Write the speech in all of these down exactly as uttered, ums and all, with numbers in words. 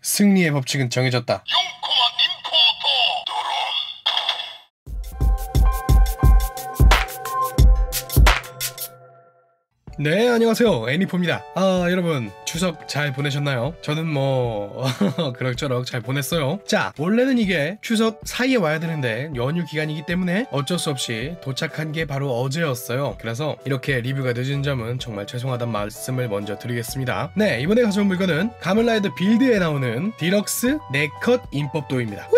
승리의 법칙은 정해졌다. 네, 안녕하세요. 애니포입니다. 아, 여러분 추석 잘 보내셨나요? 저는 뭐 그럭저럭 잘 보냈어요. 자, 원래는 이게 추석 사이에 와야 되는데 연휴 기간이기 때문에 어쩔 수 없이 도착한 게 바로 어제였어요. 그래서 이렇게 리뷰가 늦은 점은 정말 죄송하다는 말씀을 먼저 드리겠습니다. 네, 이번에 가져온 물건은 가면라이더 빌드에 나오는 디럭스 네컷 인법도입니다.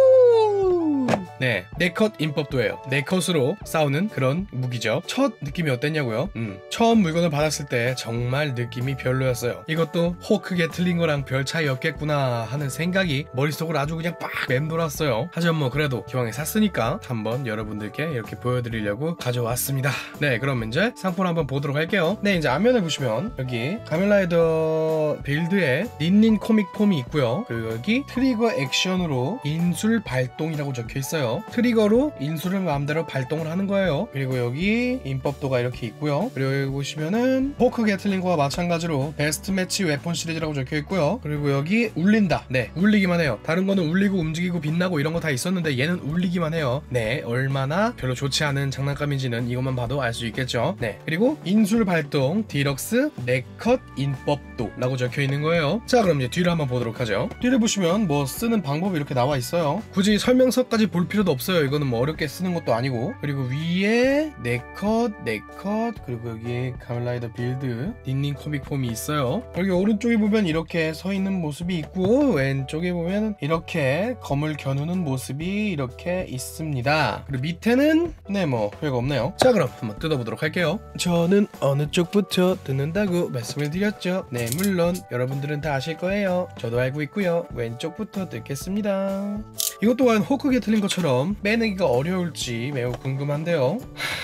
네, 네컷 인법도예요. 네컷으로 싸우는 그런 무기죠. 첫 느낌이 어땠냐고요? 음, 처음 물건을 받았을 때 정말 느낌이 별로였어요. 이것도 호크게 틀린 거랑 별 차이 없겠구나 하는 생각이 머릿속으로 아주 그냥 빡 맴돌았어요. 하지만 뭐 그래도 기왕에 샀으니까 한번 여러분들께 이렇게 보여드리려고 가져왔습니다. 네, 그럼 이제 상품 한번 보도록 할게요. 네, 이제 앞면에 보시면 여기 가면라이더 빌드에 닌닌 코믹 폼이 있고요. 그리고 여기 트리거 액션으로 인술 발동이라고 적혀 있어요. 트리거로 인술을 마음대로 발동을 하는 거예요. 그리고 여기 인법도가 이렇게 있고요. 그리고 여기 보시면은 호크 게틀링과 마찬가지로 베스트 매치 웨폰 시리즈라고 적혀 있고요. 그리고 여기 울린다. 네, 울리기만 해요. 다른 거는 울리고 움직이고 빛나고 이런 거 다 있었는데 얘는 울리기만 해요. 네, 얼마나 별로 좋지 않은 장난감인지는 이것만 봐도 알 수 있겠죠. 네, 그리고 인술 발동 디럭스 네컷 인법도 라고 적혀 있는 거예요. 자, 그럼 이제 뒤를 한번 보도록 하죠. 뒤를 보시면 뭐 쓰는 방법이 이렇게 나와 있어요. 굳이 설명서까지 볼 필요도 없어요. 이거는 뭐 어렵게 쓰는 것도 아니고. 그리고 위에 네컷 네컷 그리고 여기 가면라이더 빌드 닌닌 코믹 폼이 있어요. 여기 오른쪽에 보면 이렇게 서 있는 모습이 있고 왼쪽에 보면 이렇게 검을 겨누는 모습이 이렇게 있습니다. 그리고 밑에는 네, 뭐 별거 없네요. 자, 그럼 한번 뜯어보도록 할게요. 저는 어느 쪽부터 뜯는다고 말씀을 드렸죠. 네, 물론 여러분들은 다 아실 거예요. 저도 알고 있고요. 왼쪽부터 뜯겠습니다. 이것 또한 호크 게틀린 것처럼 빼내기가 어려울지 매우 궁금한데요.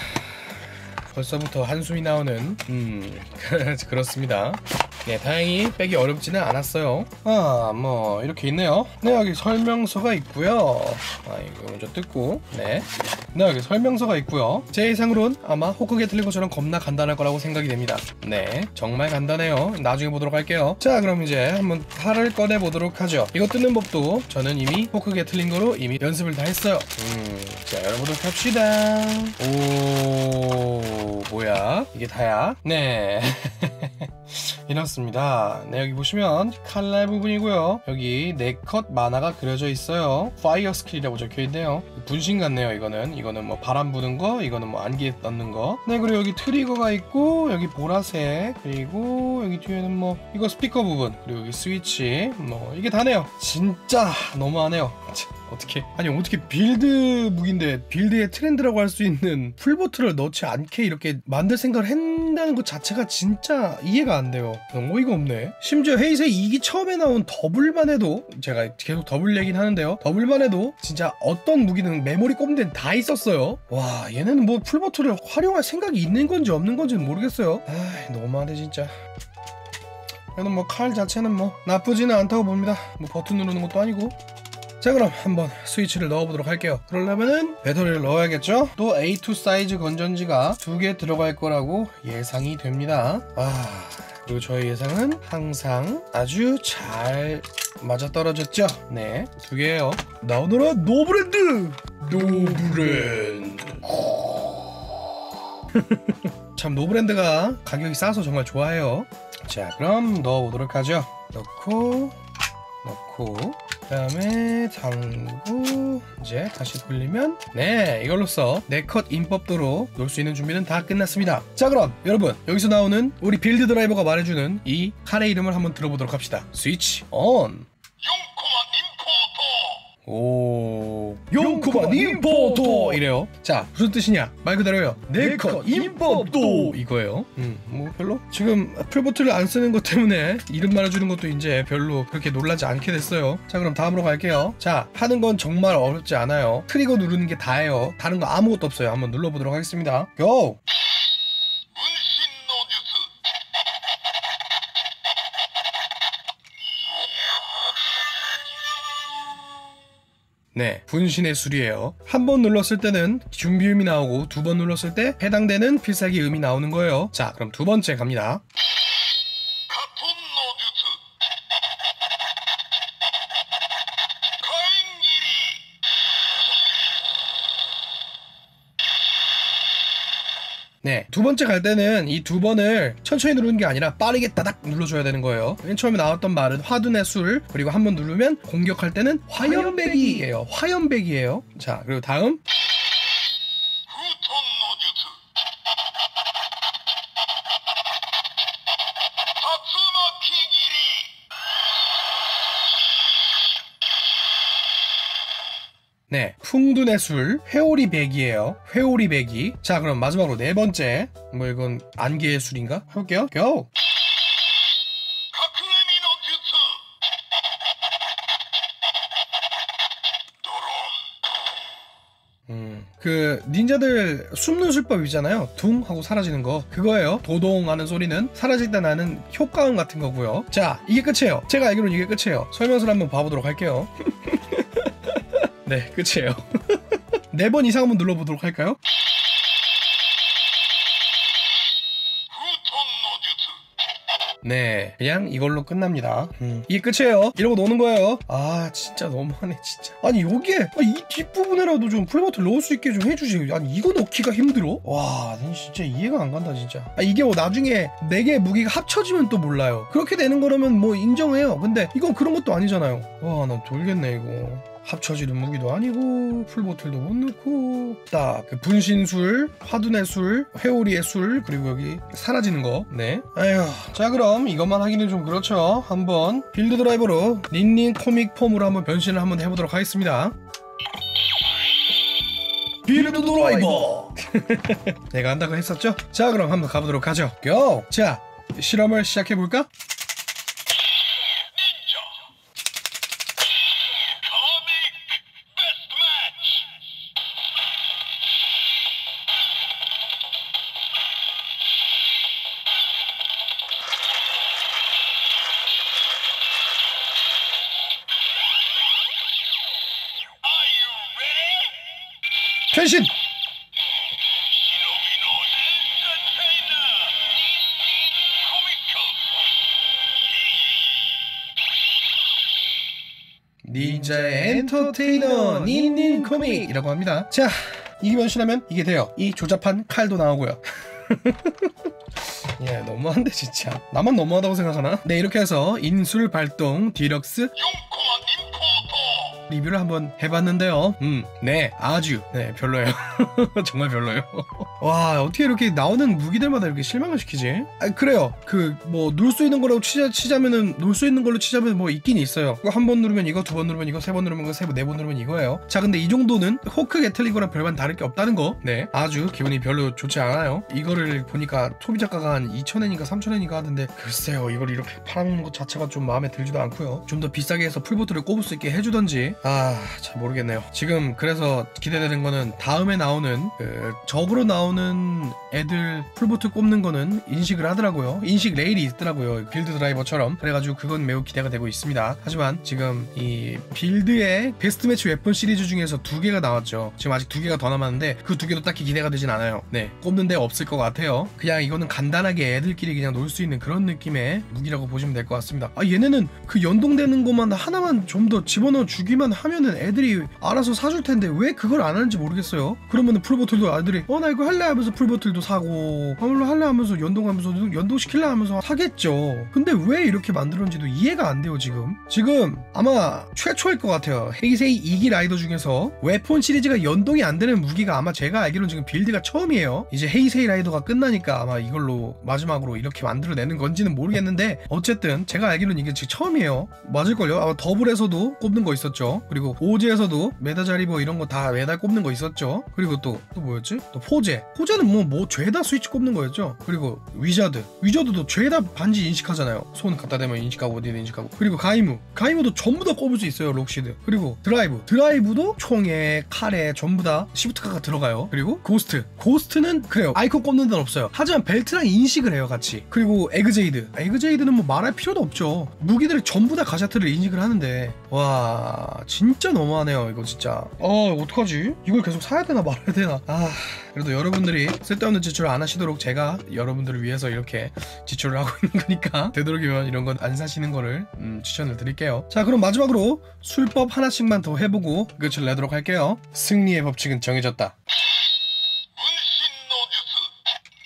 벌써부터 한숨이 나오는 음 그렇습니다. 네, 다행히 빼기 어렵지는 않았어요. 아, 뭐 이렇게 있네요. 네, 여기 설명서가 있고요. 아, 이거 먼저 뜯고. 네, 네, 여기 설명서가 있고요. 제 예상으론 아마 호크 게틀린 것처럼 겁나 간단할 거라고 생각이 됩니다. 네, 정말 간단해요. 나중에 보도록 할게요. 자, 그럼 이제 한번 칼을 꺼내 보도록 하죠. 이거 뜯는 법도 저는 이미 호크 게틀린 거로 이미 연습을 다 했어요. 음, 자, 열어보도록 합시다. 오, 뭐야? 이게 다야? 네. 이렇습니다. 네, 여기 보시면 칼날 부분이고요. 여기 네컷 만화가 그려져 있어요. 파이어 스킬이라고 적혀 있네요. 분신 같네요. 이거는 이거는 뭐 바람 부는 거, 이거는 뭐 안개 넣는 거. 네, 그리고 여기 트리거가 있고 여기 보라색, 그리고 여기 뒤에는 뭐 이거 스피커 부분, 그리고 여기 스위치, 뭐 이게 다네요. 진짜 너무하네요. 어떻게, 아니 어떻게 빌드 무기인데 빌드의 트렌드라고 할 수 있는 풀보트를 넣지 않게 이렇게 만들 생각을 한다는 것 자체가 진짜 이해가 안 돼요. 너무 어이가 없네. 심지어 헤이세 이 기 처음에 나온 더블만 해도, 제가 계속 더블 얘기는 하는데요, 더블만 해도 진짜 어떤 무기는 메모리 꼽는 데는 다 있었어요. 와, 얘네는 뭐 풀보트를 활용할 생각이 있는 건지 없는 건지는 모르겠어요. 아, 너무하네 진짜. 그래도 뭐 칼 자체는 뭐 나쁘지는 않다고 봅니다. 뭐 버튼 누르는 것도 아니고. 자, 그럼 한번 스위치를 넣어보도록 할게요. 그러려면은 배터리를 넣어야겠죠? 또 에이 투 사이즈 건전지가 두 개 들어갈 거라고 예상이 됩니다. 아, 그리고 저의 예상은 항상 아주 잘 맞아떨어졌죠? 네, 두 개예요. 나오너라 노브랜드! 노브랜드. 참, 노브랜드가 가격이 싸서 정말 좋아해요. 자, 그럼 넣어보도록 하죠. 넣고 넣고 그 다음에 담고 이제 다시 돌리면, 네, 이걸로써 네컷 인법도로 놓을 수 있는 준비는 다 끝났습니다. 자, 그럼 여러분, 여기서 나오는 우리 빌드 드라이버가 말해주는 이 칼의 이름을 한번 들어보도록 합시다. 스위치 온. 오, 용코만 임포터 이래요. 자, 무슨 뜻이냐? 말 그대로요, 네컷 임법도 이거예요. 음, 뭐 별로 지금 풀보트를 안 쓰는 것 때문에 이름 말해주는 것도 이제 별로 그렇게 놀라지 않게 됐어요. 자, 그럼 다음으로 갈게요. 자, 하는 건 정말 어렵지 않아요. 트리거 누르는 게 다예요. 다른 거 아무것도 없어요. 한번 눌러보도록 하겠습니다. 고! 네, 분신의 술이에요. 한 번 눌렀을 때는 준비음이 나오고 두 번 눌렀을 때 해당되는 필살기 음이 나오는 거예요. 자, 그럼 두 번째 갑니다. 네, 두 번째 갈 때는 이 두 번을 천천히 누르는 게 아니라 빠르게 따닥 눌러줘야 되는 거예요. 맨 처음에 나왔던 말은 화둔의 술, 그리고 한 번 누르면 공격할 때는 화염배기예요. 화염배기예요. 자, 그리고 다음 네, 풍둔의 술, 회오리 배기예요. 회오리 배기. 자, 그럼 마지막으로 네 번째, 뭐 이건 안개의 술인가? 해볼게요. 고! 음, 그 닌자들 숨는 술법 있잖아요. 둥 하고 사라지는 거, 그거예요. 도동 하는 소리는 사라질 때 나는 효과음 같은 거고요. 자, 이게 끝이에요. 제가 알기로는 이게 끝이에요. 설명서를 한번 봐보도록 할게요. 네, 끝이에요. 네 번 이상 한번 눌러보도록 할까요? 네, 그냥 이걸로 끝납니다. 음. 이게 끝이에요. 이러고 노는 거예요. 아, 진짜 너무하네 진짜. 아니 여기에 이 뒷부분에라도 좀 풀버튼 넣을 수 있게 좀 해주지. 아니 이거 넣기가 힘들어? 와, 난 진짜 이해가 안 간다 진짜. 아, 이게 뭐 나중에 네 개의 무기가 합쳐지면 또 몰라요. 그렇게 되는 거라면 뭐 인정해요. 근데 이건 그런 것도 아니잖아요. 와, 난 돌겠네 이거. 합쳐지는 무기도 아니고 풀보틀도 못 넣고 딱 그 분신술, 화둔의 술, 회오리의 술, 그리고 여기 사라지는 거. 네. 아휴. 자, 그럼 이것만 하기는 좀 그렇죠. 한번 빌드 드라이버로 닌닌 코믹 폼으로 한번 변신을 한번 해보도록 하겠습니다. 빌드 드라이버. 내가 한다고 했었죠? 자, 그럼 한번 가보도록 하죠. 고! 자, 실험을 시작해볼까? 변신! 닌자의 엔터테이너 닌닌 코믹이라고 합니다. 자, 이게 변신하면 이게 돼요. 이 조잡한 칼도 나오고요. 예, 너무한데 진짜. 나만 너무하다고 생각하나? 네, 이렇게 해서 인술 발동 디럭스 리뷰를 한번 해봤는데요. 음, 네, 아주 네 별로예요. 정말 별로예요. 와, 어떻게 이렇게 나오는 무기들마다 이렇게 실망을 시키지? 아, 그래요. 그 뭐 놀 수 있는 거라고 치자, 치자면은 놀 수 있는 걸로 치자면 뭐 있긴 있어요. 한 번 누르면 이거, 두 번 누르면 이거, 세 번 누르면 이거, 세 번, 네 번 누르면 이거예요. 자, 근데 이 정도는 호크 게틀링거랑 별반 다를 게 없다는 거. 네, 아주 기분이 별로 좋지 않아요. 이거를 보니까 소비 자가가 한 이천 엔인가 삼천 엔인가 하던데, 글쎄요, 이걸 이렇게 팔아먹는 것 자체가 좀 마음에 들지도 않고요. 좀 더 비싸게 해서 풀보트를 꼽을 수 있게 해주던지. 아, 잘 모르겠네요. 지금 그래서 기대되는 거는 다음에 나오는 그 적으로 나오는 애들 풀보트 꼽는 거는 인식을 하더라고요. 인식 레일이 있더라고요. 빌드 드라이버처럼. 그래가지고 그건 매우 기대가 되고 있습니다. 하지만 지금 이 빌드의 베스트 매치 웨폰 시리즈 중에서 두 개가 나왔죠. 지금 아직 두 개가 더 남았는데 그 두 개도 딱히 기대가 되진 않아요. 네, 꼽는 데 없을 것 같아요. 그냥 이거는 간단하게 애들끼리 그냥 놀 수 있는 그런 느낌의 무기라고 보시면 될 것 같습니다. 아, 얘네는 그 연동되는 것만 하나만 좀 더 집어넣어 주기만 하면은 애들이 알아서 사줄 텐데 왜 그걸 안 하는지 모르겠어요. 그러면은 풀보틀도 아들이 어 나 이거 할래 하면서 풀보틀도 사고, 아물로 할래 하면서 연동하면서 연동시킬래 하면서 사겠죠. 근데 왜 이렇게 만들었는지도 이해가 안 돼요. 지금 지금 아마 최초일 것 같아요. 헤이세이 이 기 라이더 중에서 웨폰 시리즈가 연동이 안 되는 무기가 아마 제가 알기로는 지금 빌드가 처음이에요. 이제 헤이세이 라이더가 끝나니까 아마 이걸로 마지막으로 이렇게 만들어내는 건지는 모르겠는데, 어쨌든 제가 알기로는 이게 지금 처음이에요. 맞을걸요? 아마 더블에서도 꼽는 거 있었죠. 그리고 오지에서도 메다자리버 이런 거 다 메달 꼽는 거 있었죠. 그리고 또 또 뭐였지? 또 포제. 포제는 뭐 뭐 죄다 스위치 꼽는 거였죠. 그리고 위자드. 위자드도 죄다 반지 인식하잖아요. 손 갖다 대면 인식하고 어디에 인식하고. 그리고 가이무. 가이무도 전부 다 꼽을 수 있어요. 록시드. 그리고 드라이브. 드라이브도 총에 칼에 전부 다 시프트카가 들어가요. 그리고 고스트. 고스트는 그래요. 아이콘 꼽는 데는 없어요. 하지만 벨트랑 인식을 해요, 같이. 그리고 에그제이드. 에그제이드는 뭐 말할 필요도 없죠. 무기들이 전부 다 가샤트를 인식을 하는데, 와, 진짜 너무하네요 이거 진짜. 아, 어떡하지? 이걸 계속 사야 되나 말아야 되나. 아, 그래도 여러분들이 쓸데없는 지출을 안 하시도록 제가 여러분들을 위해서 이렇게 지출을 하고 있는 거니까 되도록이면 이런 건 안 사시는 거를 음, 추천을 드릴게요. 자, 그럼 마지막으로 술법 하나씩만 더 해보고 끝을 내도록 할게요. 승리의 법칙은 정해졌다.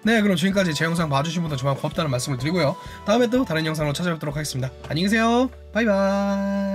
네, 그럼 지금까지 제 영상 봐주신 분들 정말 고맙다는 말씀을 드리고요. 다음에 또 다른 영상으로 찾아뵙도록 하겠습니다. 안녕히 계세요. 바이바이.